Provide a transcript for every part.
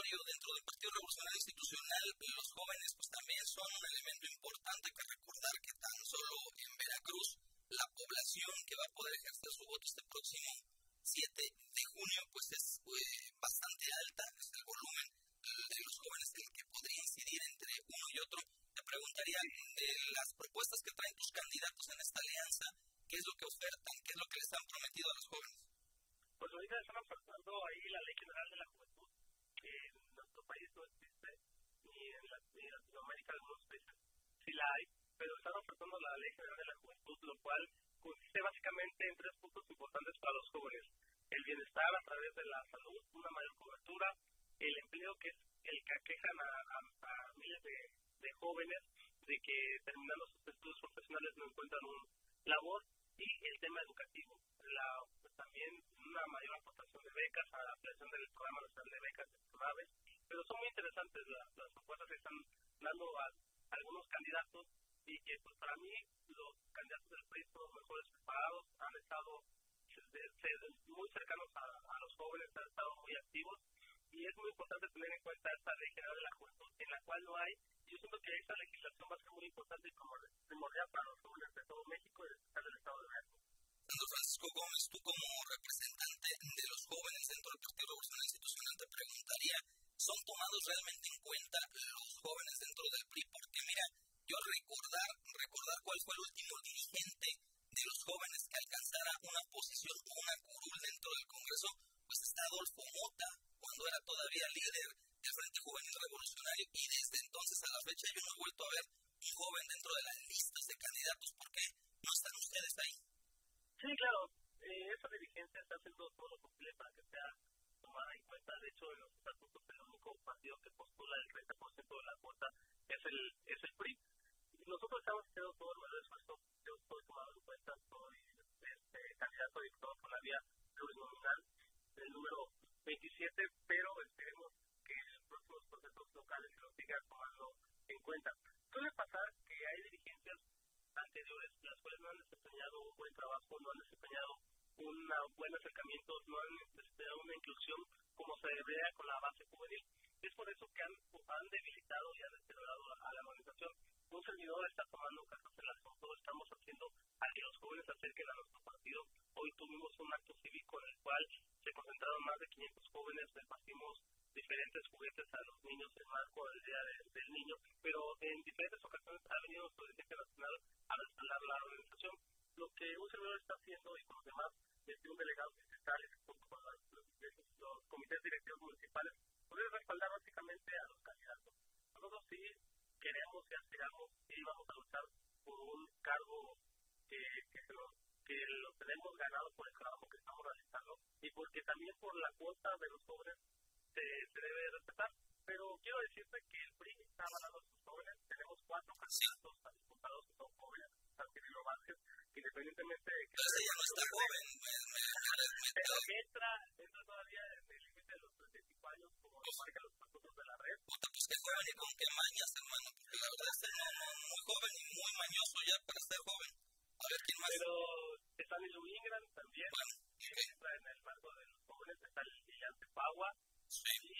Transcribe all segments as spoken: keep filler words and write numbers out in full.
Mario, dentro del Partido Revolucionario Institucional, los jóvenes pues también son un elemento importante que recordar que tan solo en Veracruz la población que va a poder ejercer su voto este próximo siete de junio pues es eh, bastante alta, es el volumen de los jóvenes el que podría incidir entre uno y otro. Te preguntaría de las propuestas que traen tus candidatos en esta alianza, ¿qué es lo que ofertan? ¿Qué es lo que les han prometido a los jóvenes? Pues ahorita están ofertando ahí la Ley General de la Juventud, que en nuestro país no existe, ni en, la, ni en Latinoamérica, en algunos países sí la hay, pero están ofertando la Ley General de la Juventud, lo cual consiste básicamente en tres puntos importantes para los jóvenes: el bienestar a través de la salud, una mayor cobertura, el empleo, que es el que aquejan a, a, a miles de, de jóvenes de que terminando sus estudios profesionales no encuentran un labor, y el tema educativo, la, pues, también una mayor aportación de becas a la ampliación del programa nacional de becas de PRONAVE. Pero son muy interesantes las, las propuestas que están dando a, a algunos candidatos, y que pues para mí los candidatos del P R I son los mejores preparados, han estado de, de, muy cercanos a, a los jóvenes, han estado muy activos, y es muy importante tener en cuenta esta Ley General de la Juventud, en la cual no hay. Yo siento que esta legislación va a ser muy importante y primordial para los jóvenes de todo México y del estado de Veracruz. Sandro Francisco Gómez, tú como representante de los jóvenes dentro del Partido Revolucionario Institucional, te preguntaría, ¿son tomados realmente en cuenta los jóvenes dentro del P R I? Porque mira, yo recordar, recordar cuál fue el último dirigente de los jóvenes que alcanzara una posición o una curul dentro del Congreso, pues está Adolfo Mota, cuando era todavía líder del Frente Juvenil Revolucionario, y desde entonces a la fecha yo no he vuelto a ver un joven dentro de las listas de candidatos. ¿Por qué no están ustedes ahí? Sí, claro, eh, esa dirigencia está haciendo todo lo posible para que sea tomada en cuenta. De hecho, en los estatutos el único partido que postula el treinta por ciento de la cuota es el, es el P R I. Nosotros estamos haciendo todo el mayor esfuerzo. Yo estoy tomado en cuenta, soy este, candidato a diputado por la vía plurinominal, el número veintisiete, pero esperemos que en los próximos procesos locales se lo sigan tomando en cuenta. Suele pasar que hay dirigencias anteriores las cuales no han desempeñado un buen trabajo, no han desempeñado un buen acercamiento, no han desempeñado una inclusión como se debería con la base juvenil. Es por eso que han, han debilitado y han deteriorado a, a la organización. Un servidor está tomando cartas en el asunto, estamos haciendo a que los jóvenes se acerquen a nuestro partido. Hoy tuvimos un acto cívico en el cual se concentraron más de quinientos jóvenes, repartimos diferentes juguetes a los niños en marco del Día de, del Niño, pero en diferentes ocasiones ha venido nuestro dirigente nacional a respaldar la organización. Lo que un servidor está haciendo, y con los demás, desde un delegado distrital, junto con los, los, los comités directivos municipales, poder respaldar básicamente a los candidatos. Nosotros sí queremos y aspiramos y vamos a luchar por un cargo que, que, se lo, que lo tenemos ganado por el trabajo que estamos realizando, y porque también por la cuota de los jóvenes se, se debe respetar. Pero quiero decirte que el P R I está avalando a sus jóvenes. Tenemos cuatro candidatos a diputados que son jóvenes, San Cirilo Vázquez, que independientemente de que... Pero ese ya no está joven. Me, me, me, me, pero entra, entra todavía en el límite de los treinta y cinco años, como lo marcan los estatutos de la red. Puta, pues qué joven y con qué mañas, hermano, porque la verdad es que no, no, muy joven y muy mañoso ya para ser joven. A ver, ¿quién más? Pero está Nilo Ingram también, bueno, que okay. entra en el marco de los jóvenes, está el Lilian Tepagua, sí. y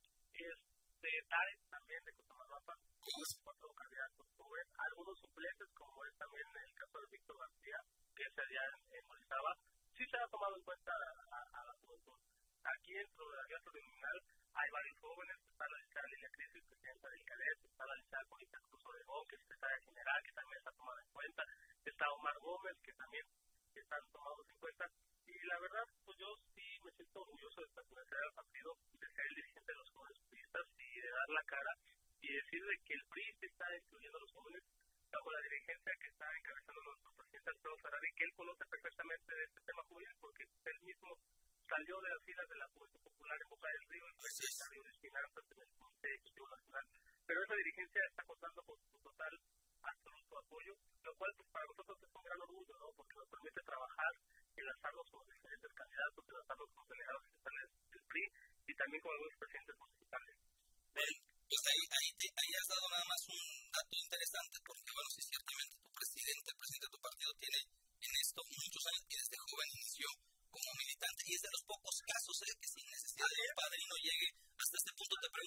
este Tares también de Cotamalapa, cuatro candidatos jóvenes, algunos suplentes, como es también el caso de Víctor García, que es allá en, en Morizaba. Sí se ha tomado en cuenta a, a la juventud. Aquí dentro de la vía plurinominal hay varios jóvenes, está la licenciada Lilia Crisis, presidenta del CADES, está la licenciada Conita Cruz Obregón, que es secretaria general, que también está tomada en cuenta, está Omar Gómez, que también están tomados en cuenta. Y la verdad, pues yo sí me siento orgulloso de pertenecer al partido, de ser el dirigente de los jóvenes priistas y de dar la cara y decir de que el P R I se está incluyendo a los jóvenes bajo la dirigencia que está encabezando nuestro presidente Alfredo Ferrari, que él conoce perfectamente de este tema juvenil porque él mismo salió de las filas de la Juventud Popular en Boca del Río y presenta Río de Finanzas en el Comité Ejecutivo Nacional. Pero esa dirigencia está contando con su total absoluto apoyo, lo cual pues, para nosotros es un gran orgullo, ¿no? Porque nos permite trabajar, enlazarnos con diferentes candidatos, enlazarnos con delegados estatales del P R I y también con algunos presidentes municipales. Bueno, pues ahí, ahí, te, ahí has dado nada más un dato interesante, porque bueno, sí, ciertamente tu presidente, el presidente de tu partido tiene en esto muchos años y desde joven inició como militante, y es de los pocos casos eh, que sin necesidad de un padrino llegue hasta este punto. Te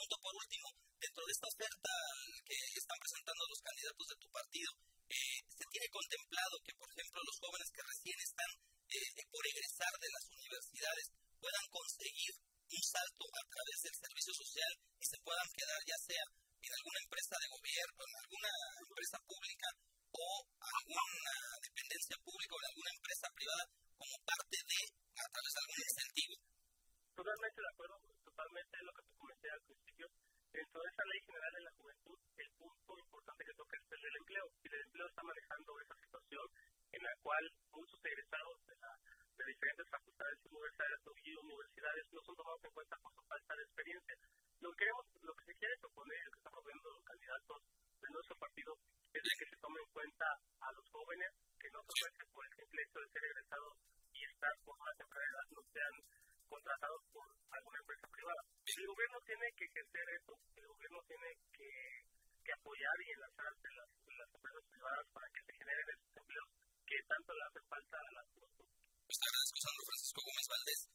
el gobierno tiene que ejercer eso, el gobierno tiene que, que apoyar y enlazarse las, las empresas privadas para que se generen esos empleos que tanto le hacen falta a las personas. Pues te agradezco, Sandro Francisco Gómez Valdés,